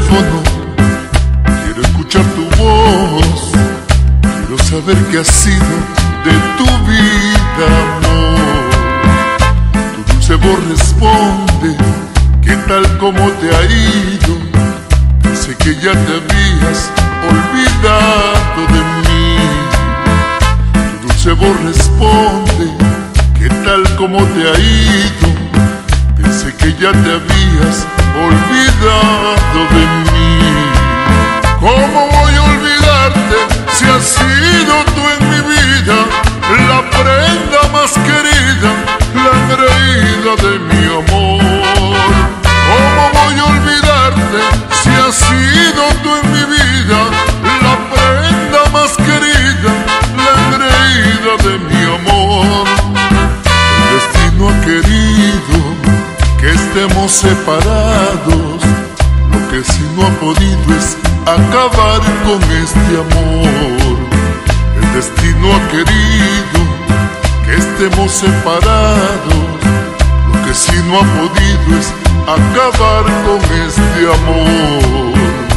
teléfono, quiero escuchar tu voz, quiero saber qué ha sido de tu vida, amor. Tu dulce voz responde, ¿qué tal como te ha ido? Pensé que ya te habías olvidado de mí. Tu dulce voz responde, ¿qué tal como te ha ido? Pensé que ya te habías olvidado de mí. ¿Cómo voy a olvidarte si has sido tú en mi vida la prenda más querida, la engreída de mi amor? ¿Cómo voy a olvidarte si has sido tú en mi vida la prenda más querida, la engreída de mi amor? El destino ha querido que estemos separados, lo que sí no ha podido es acabar con este amor. El destino ha querido que estemos separados, lo que sí no ha podido es acabar con este amor.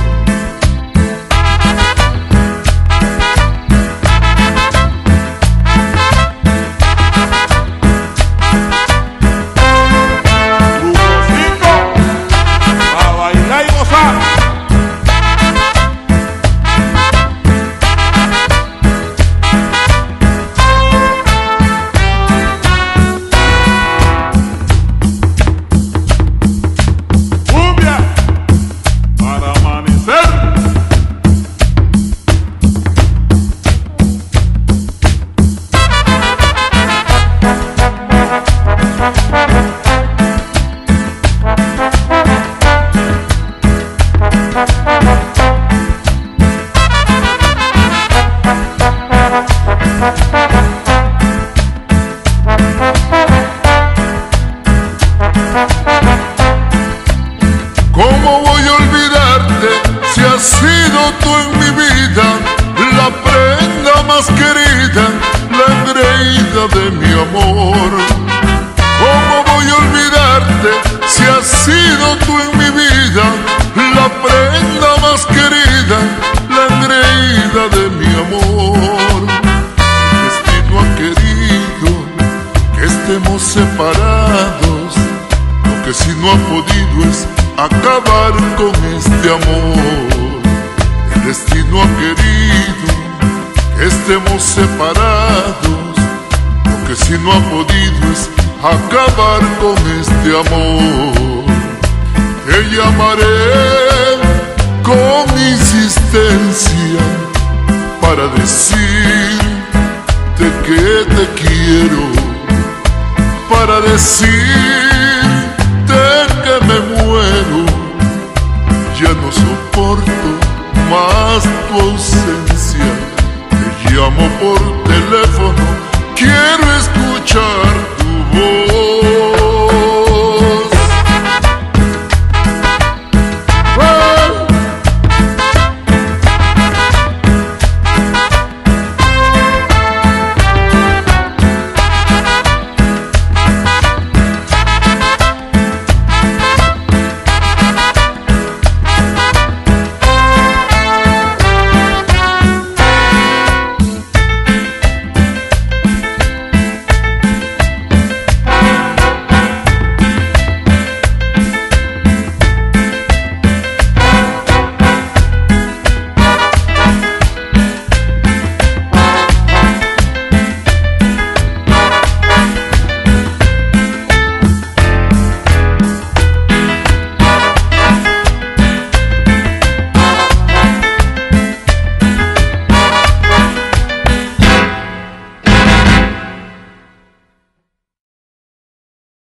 ¿Cómo voy a olvidarte si has sido tú en mi vida la prenda más querida, la engreída de mi amor? ¿Cómo voy a olvidarte si has sido tú en mi vida la prenda más querida, la engreída de mi amor? El destino ha querido que estemos separados, lo que sí no ha podido es acabar con este amor. El destino ha querido que estemos separados, lo que sí no ha podido es acabar con este amor. Te llamaré con insistencia para decirte que te quiero, para decir